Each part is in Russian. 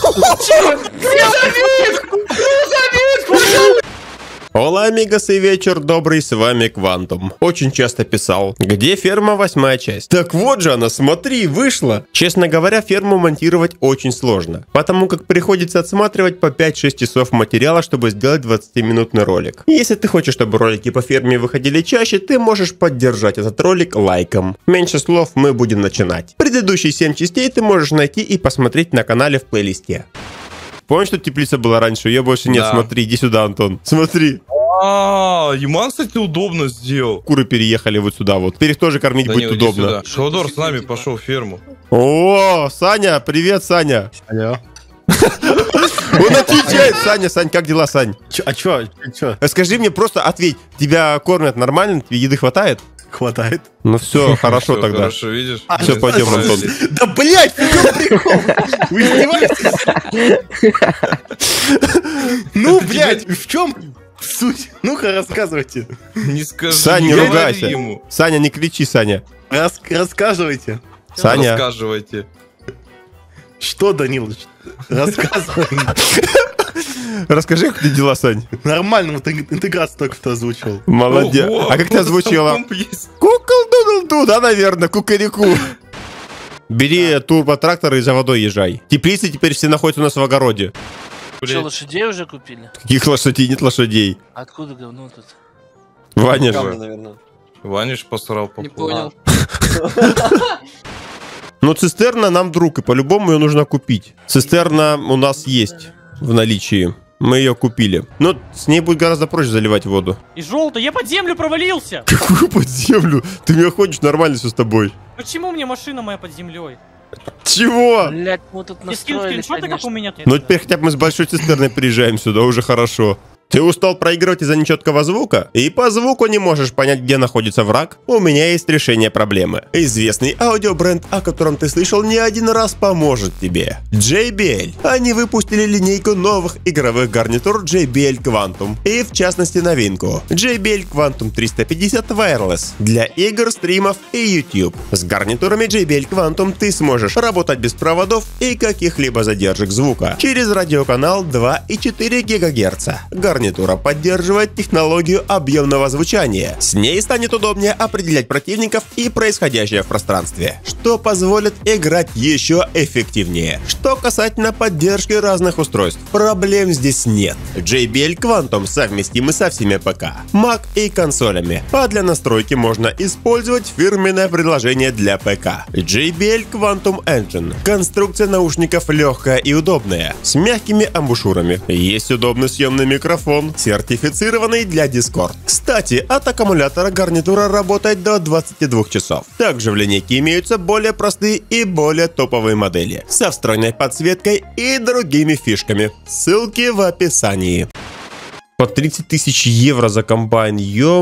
Ола, амигос и вечер добрый, с вами Квантум. Очень часто писал, где ферма 8-я часть? Так вот же она, смотри, вышла. Честно говоря, ферму монтировать очень сложно, потому как приходится отсматривать по 5-6 часов материала, чтобы сделать 20-минутный ролик. Если ты хочешь, чтобы ролики по ферме выходили чаще, ты можешь поддержать этот ролик лайком. Меньше слов, мы будем начинать. Предыдущие 7 частей ты можешь найти и посмотреть на канале в плейлисте. Помнишь, что теплица была раньше? Ее больше нет. Да. Смотри, иди сюда, Антон. Смотри. Юман, кстати, удобно сделал. Куры переехали вот сюда вот. Теперь их тоже кормить да будет удобно. Шелдор с нами пошел в ферму. О, Саня, привет, Саня. Алло. Он отвечает. Саня, Сань, как дела, Сань? Чё? Скажи мне, просто ответь. Тебя кормят нормально? Тебе еды хватает? Хватает. Ну все, хорошо тогда. Хорошо, видишь? Все, пойдем, Антон. Да блять, в чем прикол? Вы издеваетесь? Ну, блять, в чем суть? Ну-ка, рассказывайте. Не скажи. Саня, не ругайся. Саня, не кричи, Саня. Рассказывайте. Саня. Рассказывайте. Что, Данилыч? Рассказывай. Расскажи, как ты дела, Сань? Нормально, вот интеграцию только что озвучил. Молодец. А как ты озвучила? Кукол-дудл-ду, да, наверное, кукареку. Бери турботрактор и за водой езжай. Теплицы теперь все находятся у нас в огороде. Что, лошадей уже купили? Каких лошадей? Нет лошадей. Откуда говно тут? Ваня же. Ваня ж посрал по Не понял. Ну, цистерна нам друг, и по-любому ее нужно купить. Цистерна у нас есть в наличии. Мы ее купили. Но с ней будет гораздо проще заливать воду. И желтый, я под землю провалился! Какую под землю? Ты меня ходишь, нормально все с тобой. Почему мне машина моя под землей? Чего? Блять, мы тут Не скинь настроили, скриншоты, как у меня. Ну теперь хотя бы мы с большой цистерной приезжаем сюда, уже хорошо. Ты устал проигрывать из-за нечеткого звука? И по звуку не можешь понять, где находится враг? У меня есть решение проблемы. Известный аудиобренд, о котором ты слышал не один раз, поможет тебе. JBL. Они выпустили линейку новых игровых гарнитур JBL Quantum. И в частности новинку. JBL Quantum 350 Wireless. Для игр, стримов и YouTube. С гарнитурами JBL Quantum ты сможешь работать без проводов и каких-либо задержек звука. Через радиоканал 2,4 ГГц. Гарнитура поддерживает технологию объемного звучания. С ней станет удобнее определять противников и происходящее в пространстве, что позволит играть еще эффективнее. Что касательно поддержки разных устройств, проблем здесь нет. JBL Quantum совместимы со всеми ПК, Mac и консолями, а для настройки можно использовать фирменное приложение для ПК JBL Quantum Engine. Конструкция наушников легкая и удобная, с мягкими амбушюрами. Есть удобный съемный микрофон, сертифицированный для Discord. Кстати, от аккумулятора гарнитура работает до 22 часов. Также в линейке имеются более простые и более топовые модели со встроенной подсветкой и другими фишками. Ссылки в описании. По 30 тысяч евро за комбайн,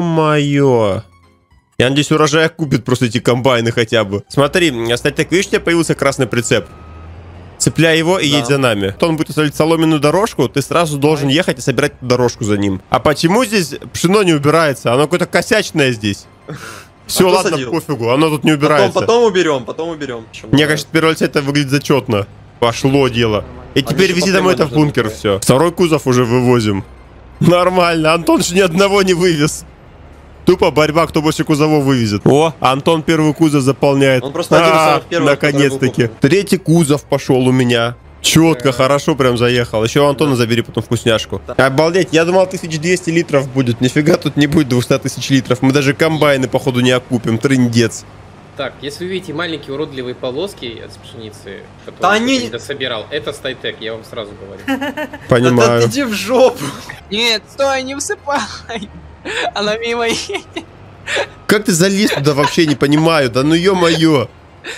ё-моё. Я надеюсь, урожая купит просто эти комбайны хотя бы. Смотри, кстати, так видишь, у тебя появился красный прицеп. Цепляй его и едь за нами. То он будет ставить соломенную дорожку, ты сразу должен ехать и собирать дорожку за ним. А почему здесь пшено не убирается? Оно какое-то косячное здесь. Все, ладно, пофигу, оно тут не убирается. Потом уберем. Мне кажется, первый лицей это выглядит зачетно. Пошло дело. И теперь вези домой это в бункер, все. Второй кузов уже вывозим. Нормально, Антон же ни одного не вывез. Тупо борьба, кто больше кузовов вывезет. О, Антон первый кузов заполняет. Он просто один из самых первых. Наконец-таки. Третий кузов пошел у меня. Четко, хорошо прям заехал. Еще у Антона забери потом вкусняшку. Обалдеть, я думал 1200 литров будет. Нифига тут не будет 200 тысяч литров. Мы даже комбайны, походу, не окупим. Трындец. Так, если вы видите маленькие уродливые полоски от пшеницы, которые я собирал, это Стайтек, я вам сразу говорю. Понимаю. Иди в жопу. Нет, стой, не всыпай. Она мимо едет. Как ты залез туда, вообще не понимаю. Да ну ё-моё.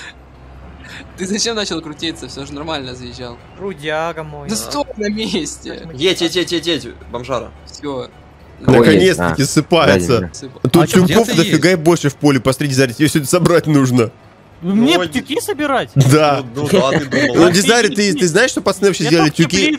Ты зачем начал крутиться? Все же нормально заезжал. Трудяга мой. Да стой на месте. Едь, бомжара. Все. Наконец-таки сыпается. Тут тюков дофига и больше в поле. Посмотрите, Зарит, ее сегодня собрать нужно. Мне тюки собирать? Да. Ну да, ты думал. Ну, Дизари, ты знаешь, что пацаны вообще сделали тюки?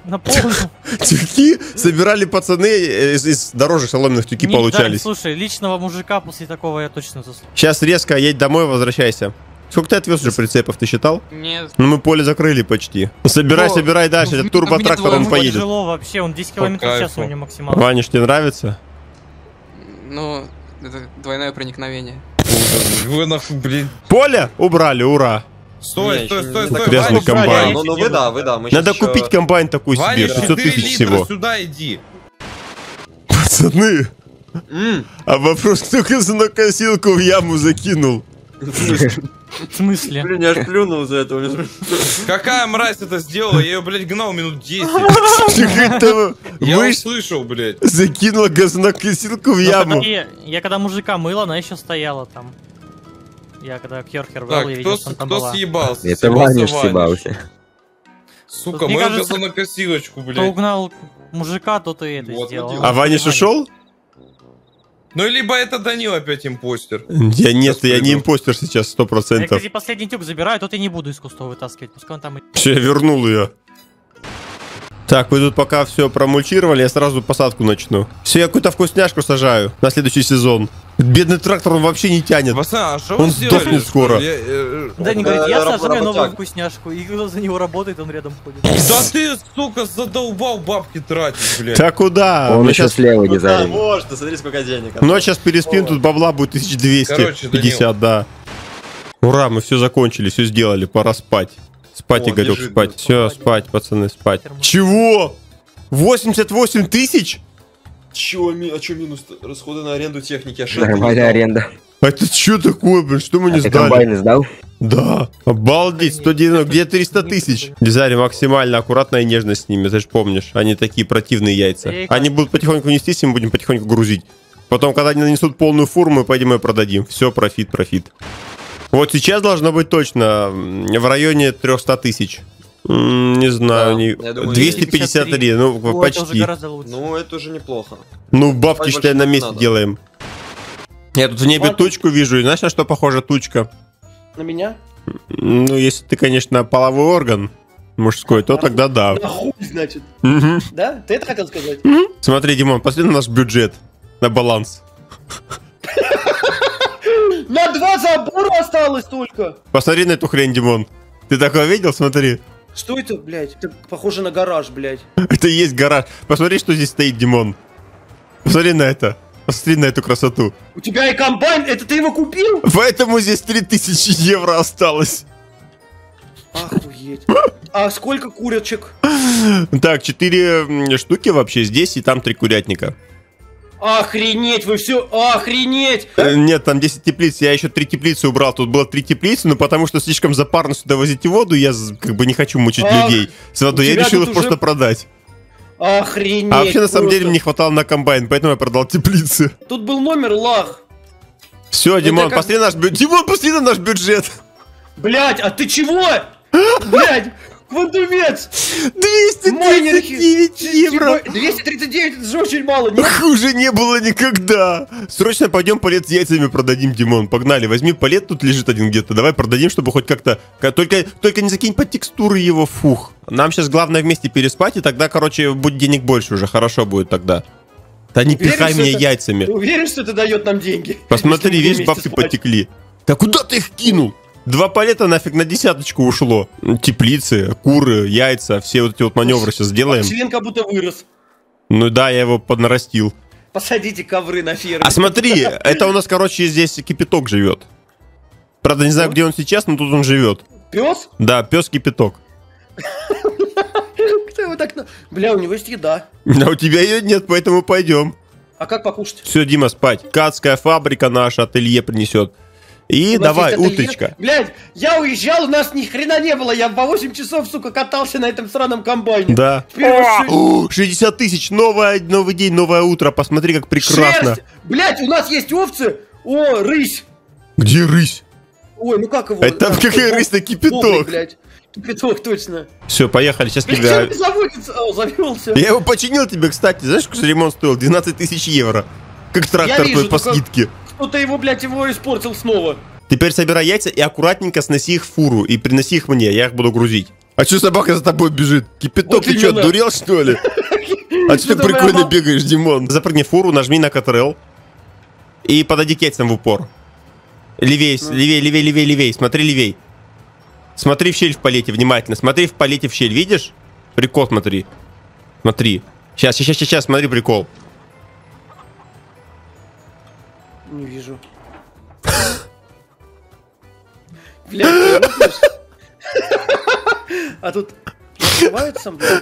Тюки собирали пацаны, из дорожек соломенных тюки получались. Слушай, личного мужика после такого я точно заслужил. Сейчас резко едь домой, возвращайся. Сколько ты отвез уже прицепов, ты считал? Нет. Ну мы поле закрыли почти. Собирай, О, собирай дальше. Это турботрактор, он поедет. Тяжело вообще, он 10 километров в час у кайфу. него максимально. Ваниш, тебе нравится? Ну, это двойное проникновение. Вы нахуй, блин. Поле убрали, ура. Стой, Не, стой, еще стой, не стой. так. Грязный Ваня, комбайн. Ваня, Ну вы да. Мы Надо щас еще- купить комбайн такой себе, Ваня, 500 4 тысяч литра всего. сюда иди. Пацаны, а вопрос, кто газонокосилку в яму закинул? В смысле? Блин, я аж плюнул за это. Какая мразь это сделала? Я ее, блядь, гнал минут 10. Мышь Я услышал, блядь. закинула газонокосилку в яму. Я когда мужика мыл, она еще стояла там. Я когда Кёрхер вел, Так, я видел, кто, что она там кто была. съебался? Это Ваниш съебался. Сука, Тут, мне мою кажется, газонокосилочку, Кто блядь. угнал мужика, тот и это Вот, сделал. вот А Ваниш ушел? Ну, либо это Данил опять импостер. Я нет, я не приду. импостер сейчас, Я, 100%. кстати, последний тюк забираю, тот я не буду из кустов вытаскивать. Пускай он там и... Все, я вернул ее. Так, вы тут пока все промульчировали, я сразу посадку начну. Все, я какую-то вкусняшку сажаю на следующий сезон. Бедный трактор, он вообще не тянет. Пацаны, а что Он вы сделали? сдохнет скоро. Да, не говорит, я сажаю новую работяг. вкусняшку, и кто за него работает, он рядом ходит. Да ты, сука, задолбал бабки тратить, блядь. Да куда? Он Мы еще сейчас... слева Да, дизайн. может, смотри, сколько денег. Ну, сейчас переспим, тут бабла будет 1250, Короче, да. Ура, мы все закончили, все сделали, пора спать. Спать, О, Игорек, лежит, спать. блин, Все, спать, пацаны, спать. Чего? 88 тысяч? Чё, а чё минус? Расходы на аренду техники. Нормальная аренда. А это что такое, блин? Что мы не Ты сдали? комбайны сдал? Да. Обалдеть, 190, где 300 тысяч? Дизайны максимально аккуратно и нежно с ними, ты же помнишь. Они такие противные яйца. Они будут потихоньку нестись, и мы будем потихоньку грузить. Потом, когда они нанесут полную фуру, мы пойдем и продадим. Все, профит. Вот сейчас должно быть точно в районе 300 тысяч. Не знаю, Да, не... я думаю, 253, ну О, это уже почти. гораздо лучше. Ну, это уже неплохо. Ну, бабки, Больше считай, на не месте надо. делаем. Я тут в небе Хватит. тучку вижу, и знаешь, на что похожа тучка? На меня? Ну, если ты, конечно, половой орган мужской, то тогда да. На хуй, значит. Мгм. Да? Ты это хотел сказать? Смотри, Димон, посмотри на наш бюджет, на баланс. На 2 забора осталось только. Посмотри на эту хрень, Димон. Ты такое видел? Смотри. Что это, блядь? Это похоже на гараж, блядь. Это и есть гараж. Посмотри, что здесь стоит, Димон. Посмотри на это. Посмотри на эту красоту. У тебя и комбайн, это ты его купил? Поэтому здесь 3000 евро осталось. Охуеть. А сколько курочек? Так, 4 штуки вообще здесь, и там 3 курятника. Охренеть, вы все, охренеть! Нет, там 10 теплиц, я еще 3 теплицы убрал. Тут было 3 теплицы, но потому что слишком запарно сюда возить воду, я как бы не хочу мучить Ах, людей с водой. у Я тебя решил тут их просто уже- продать. Охренеть. А вообще, на самом деле, просто. мне не хватало на комбайн, поэтому я продал теплицы. Тут был номер лах. Все, Димон, как- посмотри наш бюджет. Димон, посмотри на наш бюджет. Блядь, а ты чего? Блядь, квантумец! 239 евро. 239, это же очень мало. Нет? Хуже не было никогда. Срочно пойдем палет с яйцами продадим, Димон. Погнали, возьми палет, тут лежит один где-то. Давай продадим, чтобы хоть как-то... Только не закинь под текстуры его, фух. Нам сейчас главное вместе переспать, и тогда, короче, будет денег больше уже. Хорошо будет тогда. Да не Уверен, пихай что меня это- яйцами. Ты уверен, что это дает нам деньги? Посмотри, Если мы весь вместе бабки спать? потекли. Да куда ты их кинул? 2 палета нафиг на 10 ушло. Теплицы, куры, яйца, все вот эти вот маневры сейчас сделаем. Член как будто вырос. Ну да, я его поднарастил. Посадите ковры на ферме. А смотри, это у нас, короче, здесь кипяток живет. Правда, не знаю, где он сейчас, но тут он живет. Пес? Да, пес кипяток. Кто его так... Бля, у него есть еда. А у тебя ее нет, поэтому пойдем. А как покушать? Все, Дима, спать. Ткацкая фабрика наша, ателье принесет. И У нас давай, есть ателье. уточка. Блядь, я уезжал, у нас ни хрена не было. Я по 8 часов, сука, катался на этом сраном комбайне. Да. Вперед, О, 60 тысяч, новый день, новое утро. Посмотри, как прекрасно. шерсть! Блядь, у нас есть овцы. О, рысь. Где рысь? Ой, ну как его? Это Как какая его? рысь на Бобрик, кипяток? блядь. Кипяток, точно. Все, поехали, сейчас Блядь, тебя... чем ты заводится? О, завелся. Я его починил тебе, кстати. Знаешь, сколько ремонт стоил? 12 тысяч евро. Как трактор вижу, твой по только- скидке. Кто-то его, блядь, его испортил снова. Теперь собирай яйца и аккуратненько сноси их в фуру и приноси их мне, я их буду грузить. А что собака за тобой бежит? Кипяток, Вот ты что, именно. дурел, что ли? А что ты Что-то моя прикольно мама- бегаешь, Димон? Запрыгни в фуру, нажми на Ctrl и подойди к яйцам в упор. Левей, левей, левей, левей, левей. Смотри левей. Смотри в щель в палете внимательно. Смотри в палете в щель, видишь? Прикол смотри. Смотри. Сейчас, смотри прикол. Не вижу. Блядь, ты выпьешь? А тут открывается, блядь.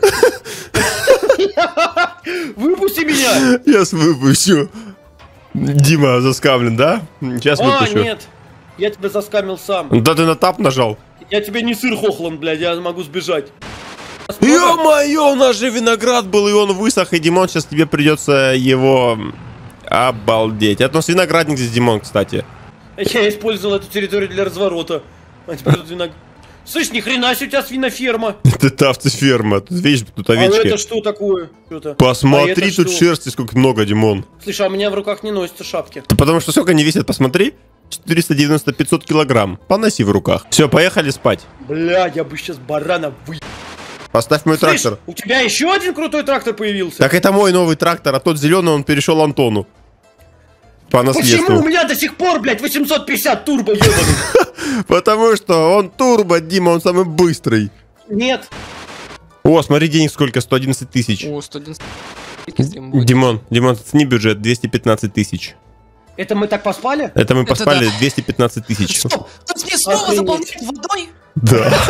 Выпусти меня! Я выпущу. Дима заскамлен, да? Сейчас выпущу. нет. Я тебя заскамил сам. Да ты на тап нажал. Я тебе не сыр Хохланд, блядь, я могу сбежать. Ё-моё, у нас же виноград был, и он высох, и Димон, сейчас тебе придется его... Обалдеть. Это у нас виноградник здесь, Димон, кстати. Я использовал эту территорию для разворота. А теперь тут виноград. Слышь, ни хрена себе у тебя свиноферма. Это автоферма. Тут видишь, тут А овечки. это что такое? Посмотри, это тут что? шерсти сколько много, Димон. Слышь, а у меня в руках не носятся шапки. Да потому что сколько они весят, посмотри. 490-500 килограмм. Поноси в руках. Все, поехали спать. Бля, я бы сейчас барана вы... Поставь мой Слышь, трактор. у тебя еще один крутой трактор появился? Так это мой новый трактор, а тот зеленый, он перешел Антону. По наследству. Почему у меня до сих пор, блядь, 850 турбо ебаный? Потому что он турбо, Дима, он самый быстрый. Нет. О, смотри, денег сколько, 111 тысяч. О, 111. Димон, цени бюджет 215 тысяч. Это мы так поспали? Это мы Это поспали да. 215 тысяч. Стоп! Тут мне снова Охренеть. заполняют водой? Да.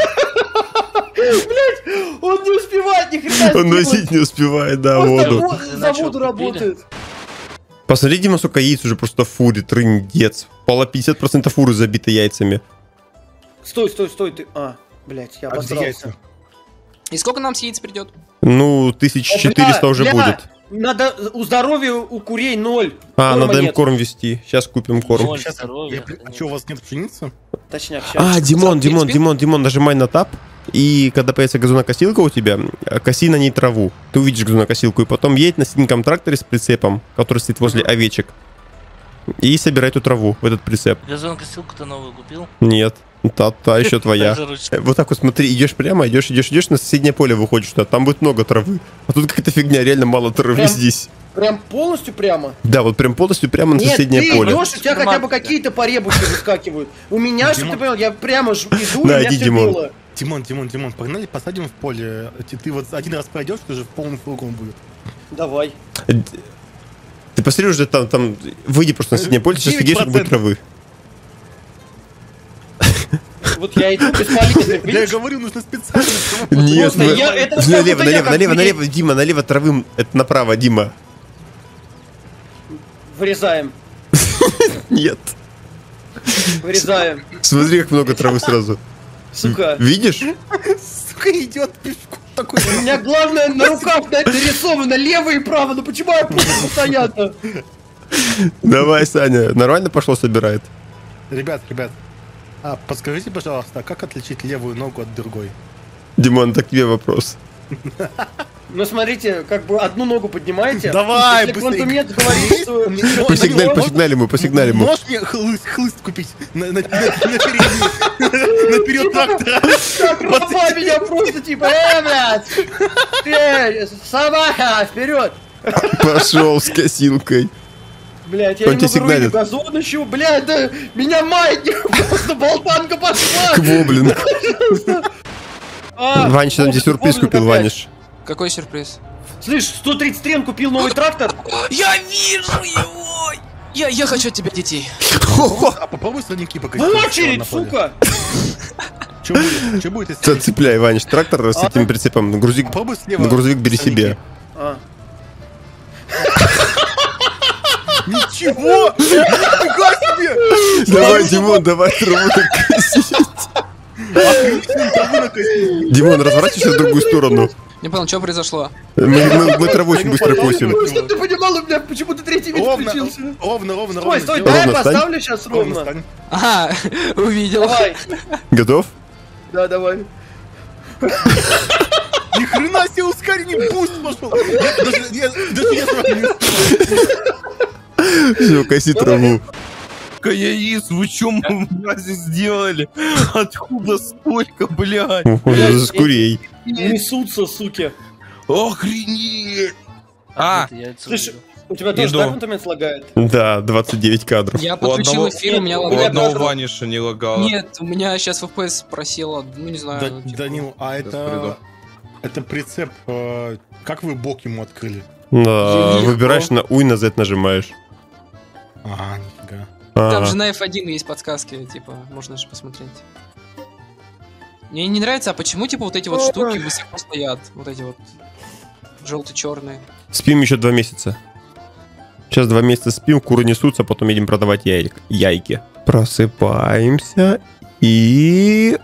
Он не успевает ни хрена Он сделать. носить не успевает, да, Просто воду. за воду работает. Посмотри, Дима, сколько яиц уже просто в фуре, трындец. Пола 50% фуры забиты яйцами. Стой, ты... А, блядь, я обосрался. И сколько нам с яиц придет? Ну, 1400 уже будет. Надо у здоровья у курей 0. А, Норма надо им нет. корм вести. Сейчас купим корм. Ноль Сейчас, здоровья. а что, у вас нет пшеницы? Точняк, сейчас. А, Димон, в принципе. Димон, нажимай на тап. И когда появится газонокосилка у тебя, коси на ней траву. Ты увидишь газонокосилку, и потом едь на синеньком тракторе с прицепом, который стоит возле овечек. И собирай эту траву в этот прицеп. Газонокосилку-то новую купил? Нет, та еще твоя. Даже ручка. Вот так вот смотри, идешь прямо, идешь, на соседнее поле выходишь туда, там будет много травы. А тут какая-то фигня, реально мало травы Прям- здесь. Прям полностью прямо? Да, вот прям полностью прямо на Нет, соседнее ты поле. идешь, у тебя хотя бы какие-то поребушки выскакивают. У меня, чтобы ты понял, я прямо иду, и у Да, меня иди, все Димон. было. Димон, погнали, посадим в поле. Ты вот один раз пройдешь, ты же в полном кругом будет. Давай. Ты посмотри уже там, выйди просто на соседнее поле, сейчас видишь, как будет 9%. травы. Вот я иду без политики, Я видишь? говорю, нужно специально. Нет, Просто я- это как налево, будто я как налево, зверь. Дима, налево травы, это направо, Дима. Вырезаем. Нет. Вырезаем. Смотри, как много травы сразу. Сука. Видишь? Сука, идет пешком такой. У меня главное на руках нарисовано лево и право. Ну почему я путаю постоянно? Давай, Саня. Нормально пошло собирает? Ребят, а подскажите, пожалуйста, а как отличить левую ногу от другой? Димон, так тебе вопрос. Ну смотрите, как бы одну ногу поднимаете. Давай, если быстрее. Клантумет говорит, что... Посигнали ему. Можешь мне хлыст купить наперед трактора? Так, раба меня просто типа, блядь! Собака, вперед! Пошел с косилкой. Блядь, я Он ему тебе говорю, сигналит. газон еще, блядь, да меня маятник, просто болтанка пошла! Квоблин. А, Ванич там здесь сюрприз Гоблин купил, опять. Ваниш. Какой сюрприз? Слышь, 133 купил новый трактор? Я вижу его! Я хочу от тебя детей. А попробуй сладенький В покатить. очередь, сука! Что будет, если... Цепляй, Ваниш, трактор с этим прицепом. На грузовик Попробуй слева. бери себе. А. Ничего! Нифига себе! Давай, Димон, давай траву так косить. Димон, разворачивайся в другую сторону. Не понял, что произошло? Мы траву очень быстро косим. Ну, чтобы ты понимал, у меня почему-то третий вид включился. Ровно. Стой, сделай. давай я Ровно стань. поставлю сейчас ровно. стань. Ага, увидел. Давай. Готов? Да, давай. Ни хрена себе ускорение, буст пошел! Даже я с вами не успел. Все, коси траву. Яиц, вы чё, мрази, сделали? Откуда столько, блядь? С курей. Несутся, суки. Охренеть! А, Это яйцо Слышь, увидел. У тебя тоже, Иду. да, фантомец лагает? Да, 29 кадров. Я У подключил одного- эфир, у меня У лагает. одного ваниша не лагало. Нет, у меня сейчас FPS просело, ну не знаю. ну, типа, Данил, а это... Это прицеп... Как вы бок ему открыли? Да, Легко. выбираешь на U и на Z нажимаешь. Ага, нифига. Там Ага. же на F1 есть подсказки, типа, можно же посмотреть. Мне не нравится, а почему, типа, вот эти вот штуки высоко стоят? Вот эти вот желто-черные. Спим еще 2 месяца. Сейчас 2 месяца спим, куры несутся, потом едем продавать яйки. Просыпаемся и...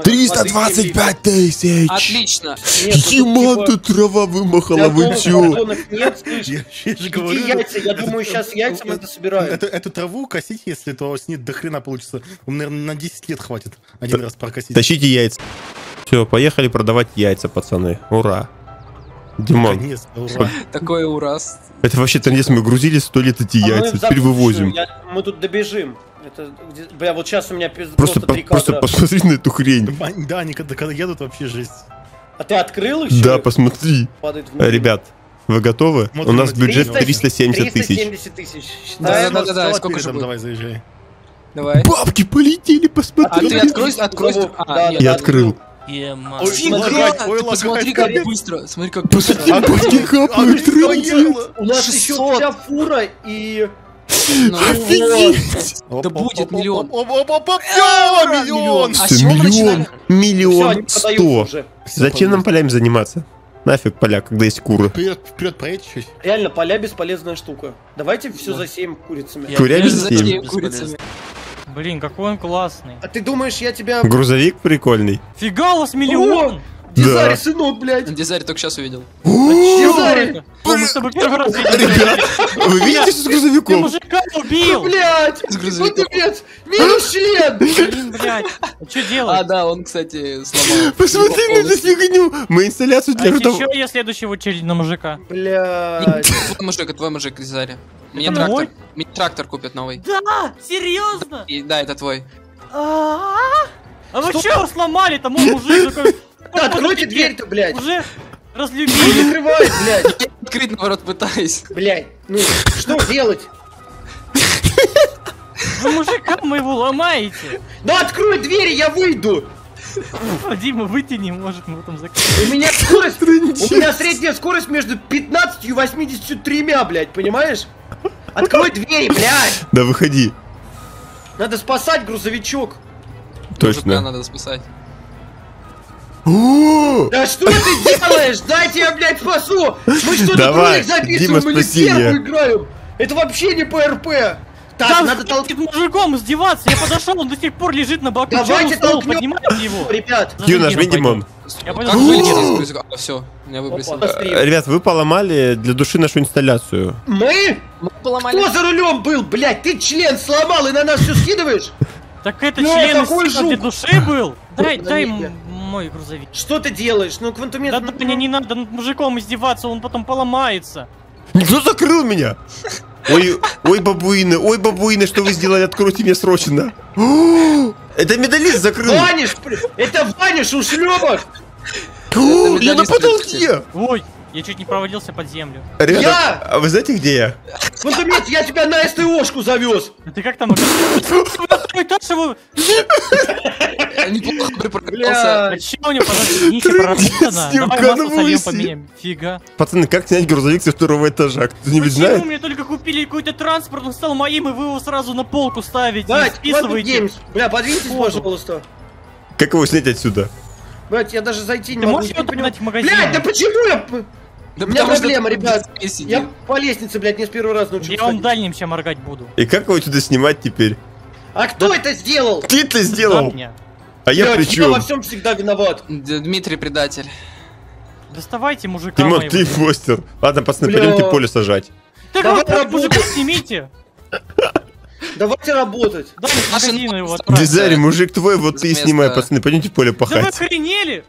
325 тысяч! Отлично! Ема, тут трава вымахала, вы чё? Нет, слышь, Я же говорю, какие яйца? Я думаю, сейчас яйца мы дособираем. Эту траву косить, если то с ней до хрена получится. Наверное, на 10 лет хватит один раз прокосить. Тащите яйца. Все, поехали продавать яйца, пацаны. Ура. Димон, Наконец, ура. Такой ураз. это вообще трындец, мы грузили 100 лет эти А мы яйца, в теперь вывозим. Мы тут добежим. Это, бля, вот сейчас у меня Просто, просто 3 просто кадра. посмотри на эту хрень. Да, они когда едут, вообще жесть. А ты открыл их? Да, посмотри. Падает вниз. Ребят, вы готовы? Смотрим У нас на бюджет 300 370 тысяч. 370 тысяч. Да, Считаем. да, да, Давай сколько же передом, будет? Давай, заезжай. Давай. Бабки полетели, А посмотри. ты открой. Да, нет. Я открыл. Ема. Ой, Фига! лагать, ой, Ты посмотри, лагать. как быстро. Смотри, как быстро. Посмотри, бабки капают, трындец. У нас еще 600. вся фура и... Ну, Офигеть. Да будет миллион. Всё, миллион! А с Всё, чего мы миллион, начинали? Все, они миллион продаются 100. уже. Зачем нам полями заниматься? Нафиг поля, когда есть куры. Вперед проедь чуть. Реально, поля бесполезная штука. Давайте все засеем курицами. Курями Я же засеем. затею курицами. Блин, какой он классный. А ты думаешь, я тебя... Грузовик прикольный. Фига, у вас миллион! Дизарь, сынок, блядь. Дизарь только сейчас увидел. Дизарь, Ой, мы с тобой первый раз видели. Ребят, вы видите, что с Ты грузовиком? мужика убил! блядь. С грузовиком. Фантомец, минус член. Блин, блядь. А что А, делать? да, он, кстати, сломал. Посмотри на эту фигню. Мы инсталляцию А для еще этого... я следующий в очередь на мужика. Блядь. Твой мужик, Дизарь. Мне Это трактор. мой? Мне трактор купят новый. Да, серьезно? И, да, это твой. А вы что сломали-то, мой мужик такой? Да, откройте дверь-то, блядь. Уже Не разлюбили. закрывай, блядь. Я открыть, наоборот, пытаюсь. Блядь, ну что делать? Вы мужика моего ломаете. Ну открой дверь, я выйду. Дима, выйти не может, мы потом закроем. У меня скорость, у меня средняя скорость между 15 и 83, блядь, понимаешь? Открой дверь, блядь. Да выходи. Надо спасать грузовичок. Мужика Точно. надо спасать. О, Да что ты делаешь? Дайте я, блядь, спасу. Мы что-то Давай, ролик записываем, Дима, мы не спасение. первую играем. Это вообще не ПРП. Так, Да надо толкнуть. хватит мужиком издеваться. Я подошел, он до сих пор лежит на боку. Давайте Чё, стол, толкнем. поднимайте его. Ребят, Q нажми, Димон. Я Как понял. вылететь из грузовика? А, все, меня выбросило. Опа, быстрее. Ребят, вы поломали для души нашу инсталляцию. Мы? Мы поломали. Кто за рулем был, блядь? Ты член сломал и на нас все скидываешь? Так это Ну, член такой из для жук. души был? Дай Подождите. мой грузовик. Что ты делаешь? Ну, квантомет... Да мне не надо над мужиком издеваться, он потом поломается. Кто закрыл меня? Ой, бабуины, что вы сделали? Откройте меня срочно. О, это медалист закрыл. Ваниш, это Ваниш, ушлепок! О, я на медалист потолке. Ой, я чуть не провалился под землю. Ребята, Я! а вы знаете, где я? Квантомет, я тебя на СТОшку завез! А ты как там? Вы на второй этаж его? Неплохо припарковался. Бля, А чё у него днище проработано? Трындец, Давай масло ну сольем вы поменяем. Фига. Пацаны, как снять грузовик со второго этажа? Кто-нибудь Почему знает? мне только купили какой-то транспорт, он стал моим, и вы его сразу на полку ставите и Бать, Квантом списываете? Геймс, бля, подвиньтесь, Воду. пожалуйста. Как его снять отсюда? Блять, я даже зайти не Ты могу. можешь я его не понимаю. догнать в магазин? Блядь, да почему я... Да У меня потому что проблема, ты ребят. здесь сидим. Я по лестнице, блядь, не с первого раза научился. Я вам ходить. дальним сейчас моргать буду. И как его отсюда снимать теперь? А кто это сделал? Ты это Да, сделал? меня. А я Блядь, при я во чем? всем всегда виноват. Дмитрий предатель. Доставайте мужика Тимон, моего. ты импостер. Ладно, пацаны, Бля. пойдемте поле сажать. Так Давай вот, мужика работать. снимите. Давайте работать. Дай в Наши магазин новости. его отправь. Дизайри, мужик твой, вот ты и С снимай, места. пацаны, пойдемте поле Да вы пахать. охренели?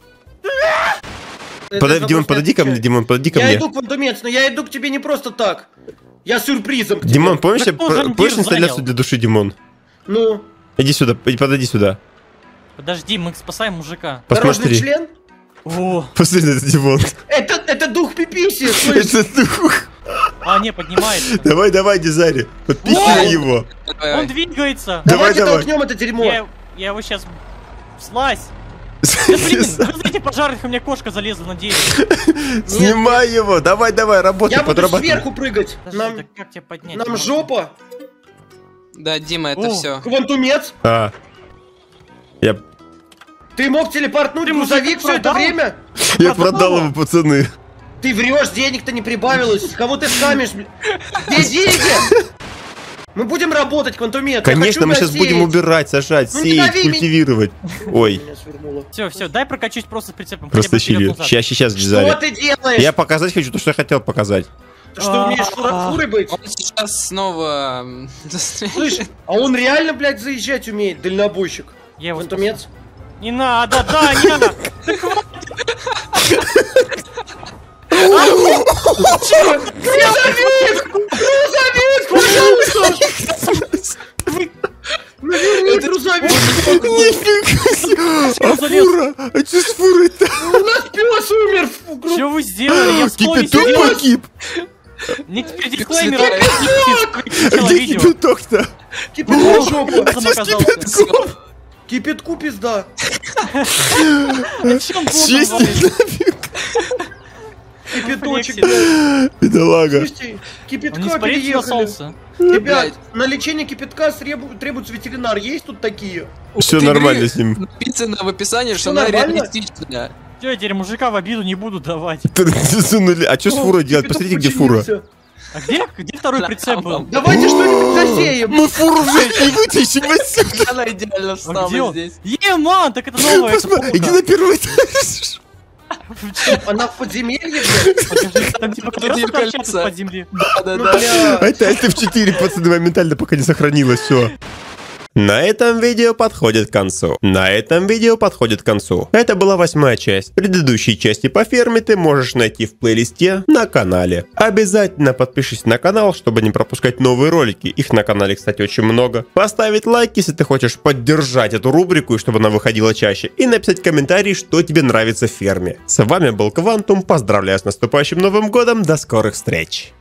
Димон, Этот вопрос подойди не ко мне, отвечает. Димон, подойди ко Я мне. иду, Квантомец, но я иду к тебе не просто так. Я сюрпризом к тебе. Димон, помнишь, Так кто же помнишь Андир инсталляцию занял? для души, Димон? Ну, Иди сюда, подойди сюда. Подожди, мы спасаем мужика. дорожный Посмотри. член? О, Посмотри на это, Димон. Это дух пиписи, слышь. Это дух. А, не, поднимается. Давай, давай, Дизари, подпихивай его. Он двигается. Давай, Давайте давай. толкнем это дерьмо. Я его сейчас... Слазь. Да блин, знаете, пожарных, у меня кошка залезла на дерево. Снимай его, давай, давай, работай, Я буду подрабатывай. сверху прыгать. Подожди, Нам, так как тебя поднять? нам жопа. Да, Дима, это О. все. Квантумец. А. Я Ты мог телепортнуть Ты грузовик мужик все это продал? время? продал его, пацаны. Ты врешь, денег-то не прибавилось. Кого ты скамишь, блядь? Где деньги? Мы будем работать, Квантумет. Конечно, мы сейчас будем убирать, сажать, Ну, не сеять, дави меня. культивировать. Ой, Все, дай прокачусь просто с прицепом. растащили. Сейчас, Что Дизари. ты делаешь? Я показать хочу то, что я хотел показать. Ты что, умеешь фурой быть? Он сейчас снова... Слышь, а он реально, блядь, заезжать умеет, дальнобойщик. Я его Квантумец. Не надо, да, не надо. Грузовик, пожалуйста! Наверни грузовик! А фура? А что с фурой-то? У нас пес умер! Что вы сделали? Я в столе Кипяток сидел. погиб. Не теперь дисклеймер. А где кипяток-то? Кипяток жопа! Там оказался. Кипятку пизда! Чем Честно, Кипяточек! бедолага. Слушайте, Он не кипятка испарится на переехали. солнце. Ребят, на лечение кипятка требуется ветеринар. Есть тут такие? Все нормально с ним. Написано в описании, что Всё она нормально? реалистичная. Все, я теперь мужика в обиду не буду давать. Засунули. А что с фурой делать? Кипяток Посмотрите, где фура. починился. А где второй прицеп был? Давайте что-нибудь засеем. Мы фуру уже не вытащим отсюда. Она идеально А где встала он? здесь. Ман, так это новое. это Посмотри, иди полка. на первый этаж. Она в подземелье, блядь? Покажи, там типа Тут как раз её качаться кольца. под земли. Ну, Да-да-да. бля. Это F4, пацаны, моментально, пока не сохранилось, все. На этом видео подходит к концу. Это была 8-я часть. Предыдущие части по ферме ты можешь найти в плейлисте на канале. Обязательно подпишись на канал, чтобы не пропускать новые ролики. Их на канале, кстати, очень много. Поставить лайк, если ты хочешь поддержать эту рубрику, и чтобы она выходила чаще. И написать комментарий, что тебе нравится в ферме. С вами был Квантум. Поздравляю с наступающим Новым годом. До скорых встреч.